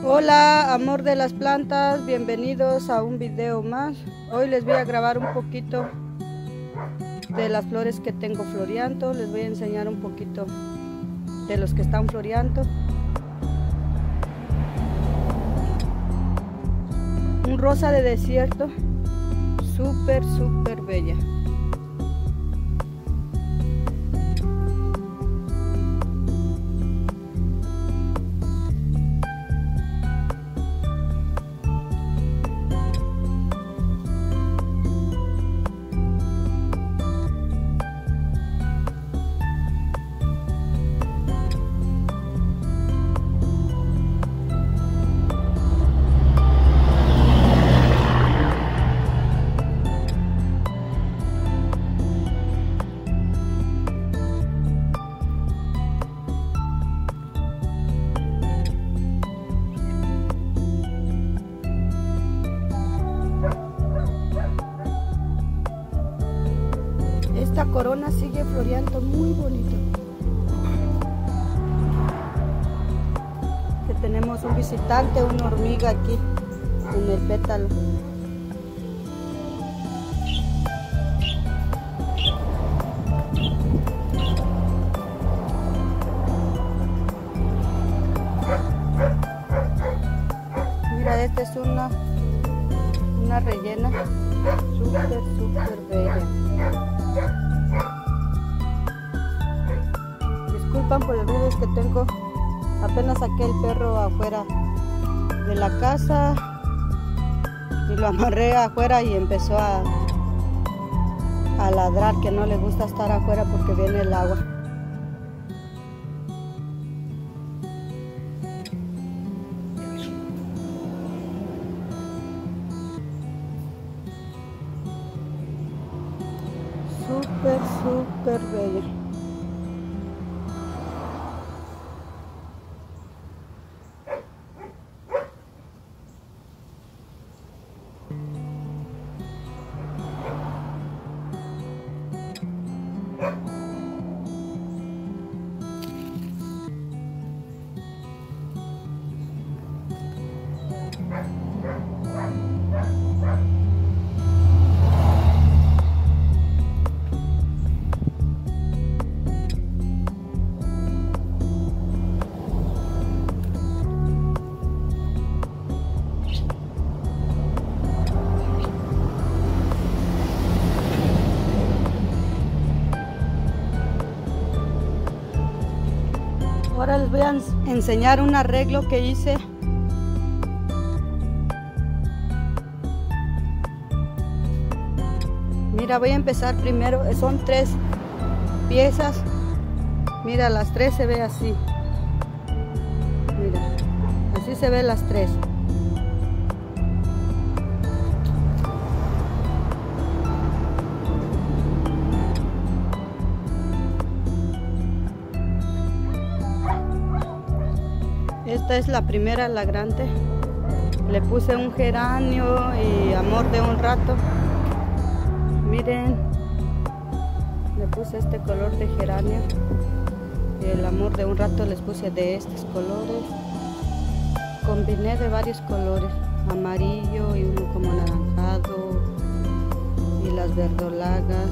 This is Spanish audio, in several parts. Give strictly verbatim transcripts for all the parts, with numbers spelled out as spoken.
Hola, amor de las plantas, bienvenidos a un video más. Hoy les voy a grabar un poquito de las flores que tengo floreando. Les voy a enseñar un poquito de los que están floreando. Un rosa de desierto, súper, súper bella. Esta corona sigue floreando muy bonito. Que tenemos un visitante, una hormiga aquí en el pétalo. Mira, esta es una una rellena súper, súper bella. Disculpan por el ruido, es que tengo apenas saqué el perro afuera de la casa y lo amarré afuera y empezó a, a ladrar, que no le gusta estar afuera porque viene el agua. Súper, súper bella. Ahora les voy a enseñar un arreglo que hice. Mira, voy a empezar primero, son tres piezas. Mira, las tres se ve así. Mira, así se ven las tres. Esta es la primera, la grande. Le puse un geranio y amor de un rato. Miren, le puse este color de geranio y el amor de un rato les puse de estos colores. Combiné de varios colores, amarillo y uno como anaranjado y las verdolagas.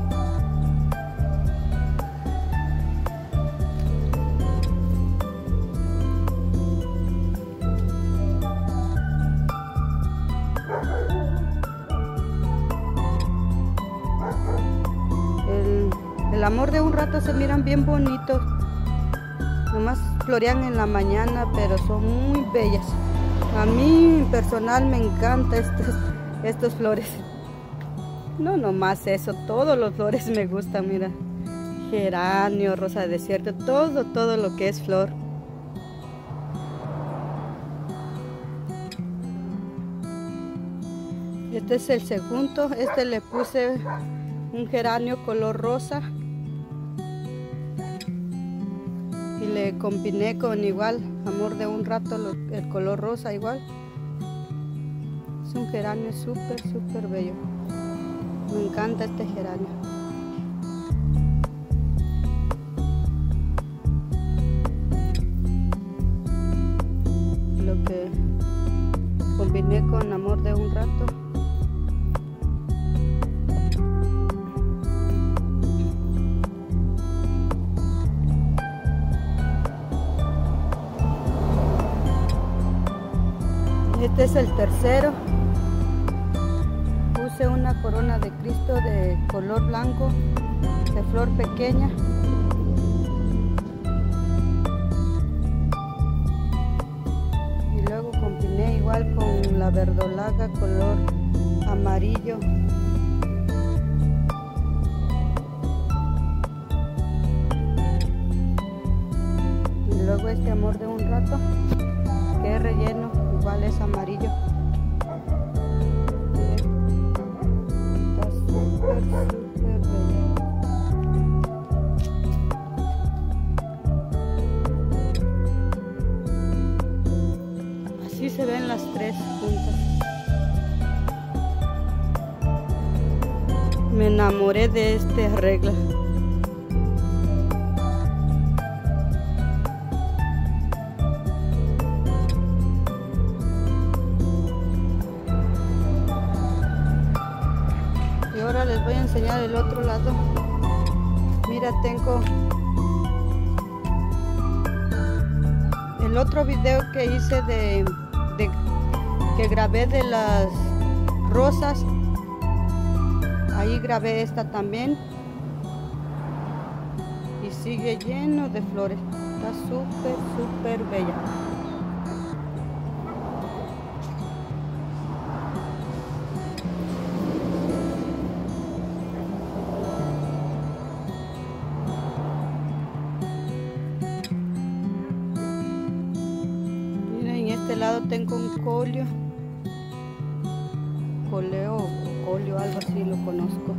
El amor de un rato se miran bien bonitos, nomás florean en la mañana, pero son muy bellas. A mí en personal me encanta estos, estos flores. No nomás eso, todos los flores me gustan, mira. Geranio, rosa de desierto, todo, todo lo que es flor. Este es el segundo, este le puse un geranio color rosa. Y le combiné con igual, amor de un rato, lo, el color rosa igual. Es un geranio súper, súper bello. Me encanta este geranio. Lo que Este es el tercero. Puse una corona de Cristo de color blanco, de flor pequeña. Y luego combiné igual con la verdolaga color amarillo. Y luego este amor de un rato, que es relleno, igual es amarillo. Está súper, súper bella. Así se ven las tres juntas. Me enamoré de este arreglo. Y ahora les voy a enseñar el otro lado. Mira, tengo el otro video que hice de, de que grabé de las rosas. Ahí grabé esta también y sigue lleno de flores. Está súper, súper bella. Miren, en este lado tengo un colio. Coleo o colio, algo así lo conozco.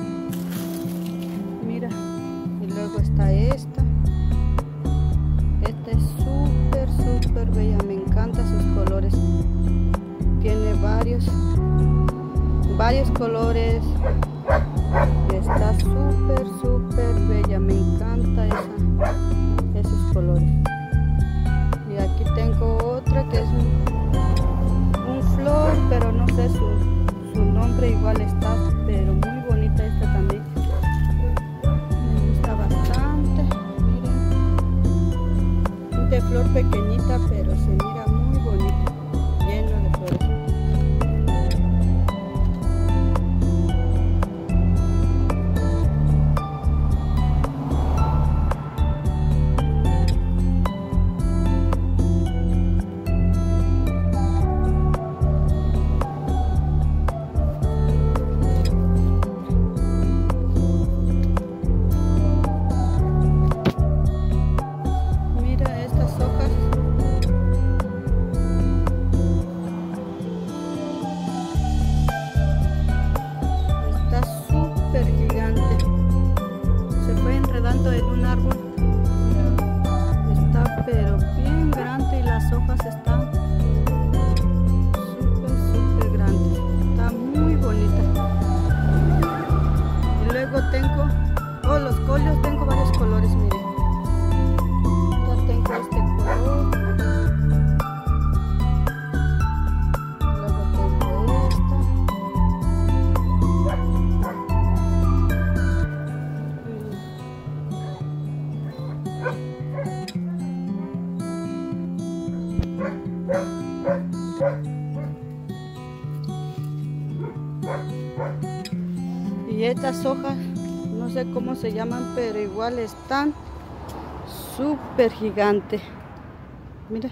Mira, y luego está esta. Esta es súper, súper bella. Me encantan sus colores. Tiene varios, varios colores. Y está súper, súper bella. Me encanta esa, esos colores. Y aquí tengo otra que es un, un flor, pero no sé su Su nombre igual está, pero muy bonita esta también. Me gusta bastante. Miren. De flor pequeñita, pero se mira muy bonita. Lleno de flores. En un árbol está pero bien grande y las hojas están súper súper grandes. Está muy bonita. Y luego tengo oh, los colios, tengo varios colores. Miren, ya tengo este color, luego tengo esta. Y estas hojas, no sé cómo se llaman, pero igual están súper gigantes. Mira.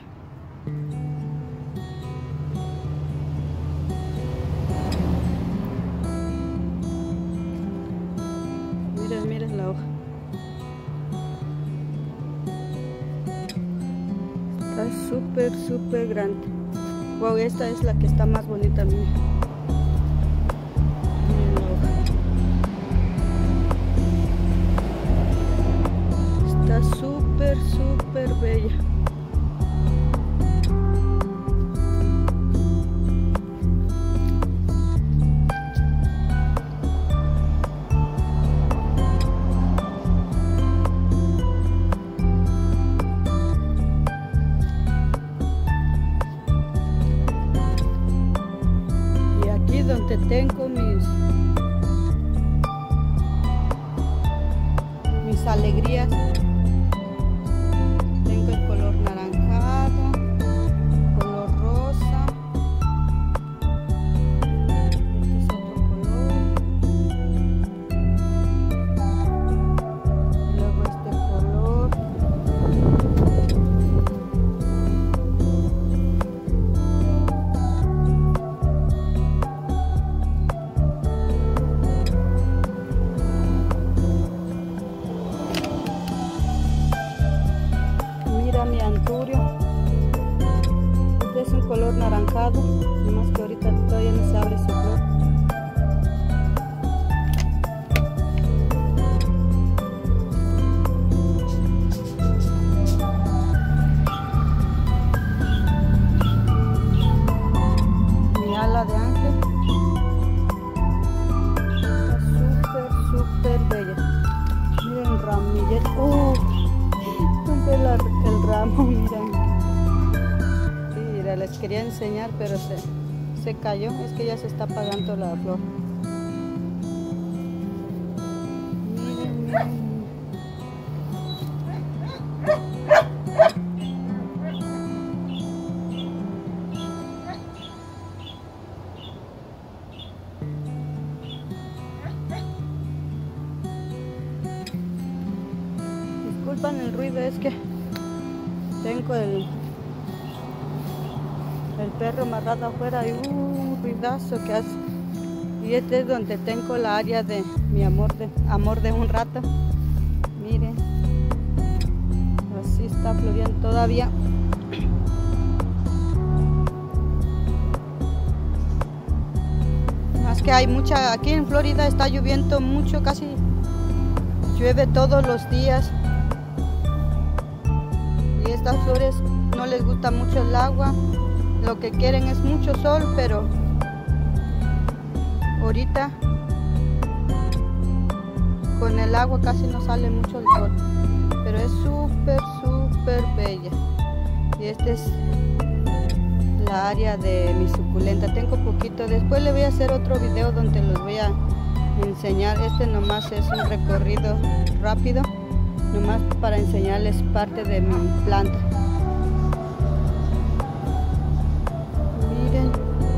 Mira, mira la hoja. Está súper, súper grande. Wow, esta es la que está más bonita, mira. Está súper, súper bella. Y aquí donde tengo mis mis alegrías, tengo el color naranjado, color rosa, anaranjado, nomás que ahorita todavía no se abre su flor. Mi ala de ángel está súper, súper bella. Miren, ramillete. ¡Uh! Rompe el ramo, miren. Sí, mira, les quería enseñar, pero se, se cayó. Es que ya se está apagando la flor. Miren, miren. Disculpan el ruido, es que tengo el, el perro amarrado afuera y un uh, ruidazo que hace. Y este es donde tengo la área de mi amor de, amor de un rato. Miren, así está floriendo todavía. Más que hay mucha, aquí en Florida está lloviendo mucho, casi llueve todos los días. Y estas flores no les gusta mucho el agua, lo que quieren es mucho sol, pero ahorita con el agua casi no sale mucho el sol, pero es súper súper bella. Y esta es la área de mi suculenta. Tengo poquito, después le voy a hacer otro video donde los voy a enseñar. Este nomás es un recorrido rápido, nomás para enseñarles parte de mi planta. Miren,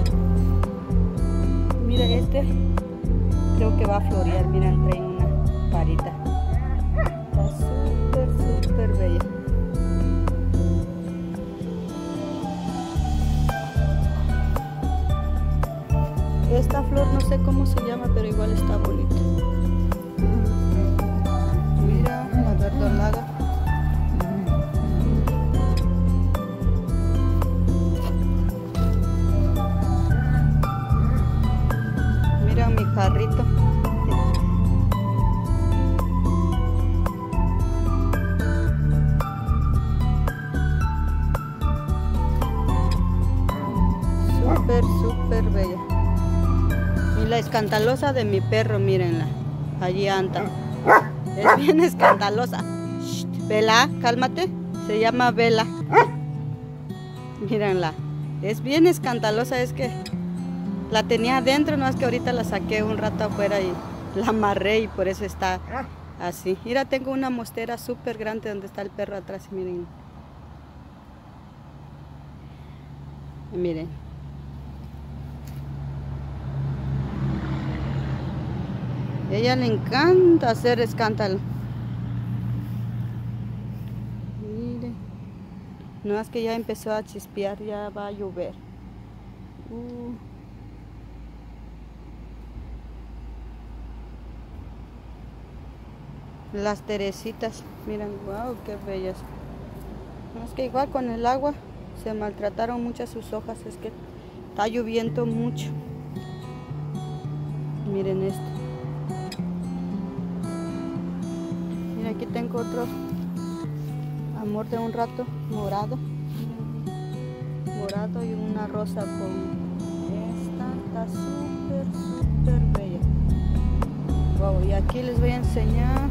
miren, este creo que va a florear. Miren, trae una parita, está súper súper bella. Esta flor no sé cómo se llama, pero igual está bonita. Mira, la verdolaga. Mira mi jarrito. Súper, súper bella. Y la escandalosa de mi perro, mírenla. Allí anda. Es bien escandalosa. Shh, Bella, cálmate. Se llama Bella. Mírenla. Es bien escandalosa. Es que la tenía adentro, no es que ahorita la saqué un rato afuera y la amarré y por eso está así. Mira, tengo una mostera súper grande donde está el perro atrás. Y miren. Y miren. A ella le encanta hacer escándalo. Miren. No es que ya empezó a chispear, ya va a llover. Uh. Las teresitas, miren, wow, qué bellas. No, es que igual con el agua se maltrataron muchas sus hojas, es que está lloviendo mucho. Miren esto. Miren, aquí tengo otro amor de un rato morado. Morado y una rosa con esta, está súper, súper bella. Wow, y aquí les voy a enseñar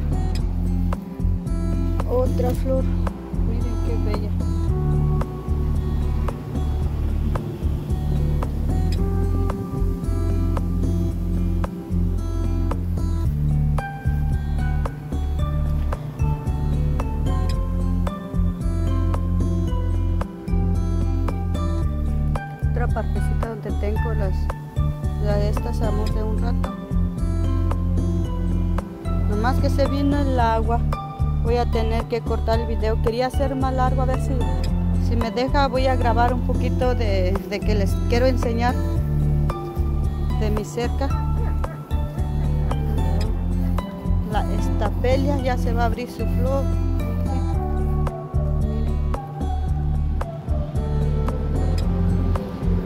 otra flor. Miren qué bella. Otra partecita donde tengo las, las de estas amor de un rato. Nomás que se vino el agua, voy a tener que cortar el video. Quería hacer más largo, a ver si, si me deja, voy a grabar un poquito de, de que les quiero enseñar de mi cerca. La estapelia ya se va a abrir su flor. Miren.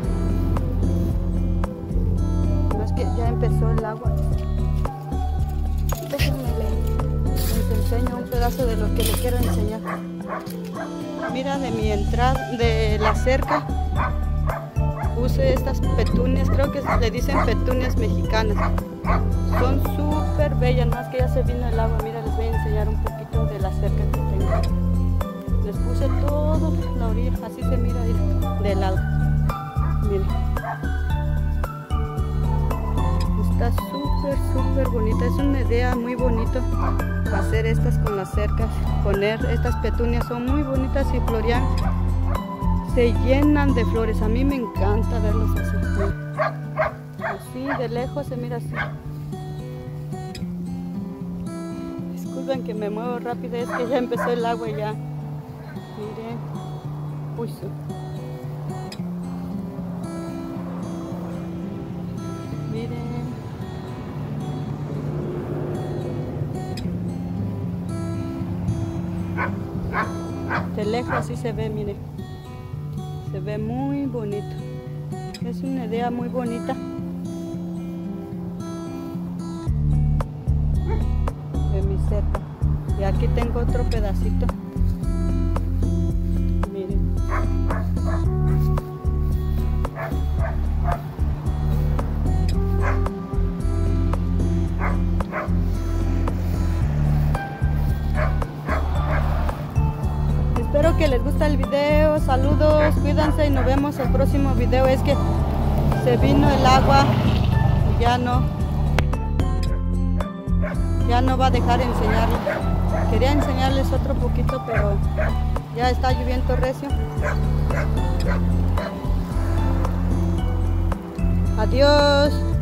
empezó el agua. Déjenme les, les enseño un pedazo de lo que les quiero enseñar. Mira, de mi entrada, de la cerca, puse estas petunias, creo que le dicen petunias mexicanas. Son súper bellas, más que ya se vino el agua. Mira, les voy a enseñar un poquito de la cerca que tengo. Les puse todo la orilla, así se mira ahí del lado. Miren. Está súper, súper bonita. Es una idea muy bonita hacer estas con las cercas. Poner estas petunias, son muy bonitas y florean. Se llenan de flores. A mí me encanta verlos así. Así, de lejos se mira así. Disculpen que me muevo rápido, es que ya empezó el agua ya. Miren. Uy, sí. Miren. De lejos así se ve, miren. Se ve muy bonito. Es una idea muy bonita. De mi cerca. Y aquí tengo otro pedacito. Miren. Espero que les guste el video. Saludos, cuídense y nos vemos el próximo video. Es que se vino el agua y ya no ya no va a dejar de enseñarles. Quería enseñarles otro poquito, pero ya está lloviendo recio. Adiós.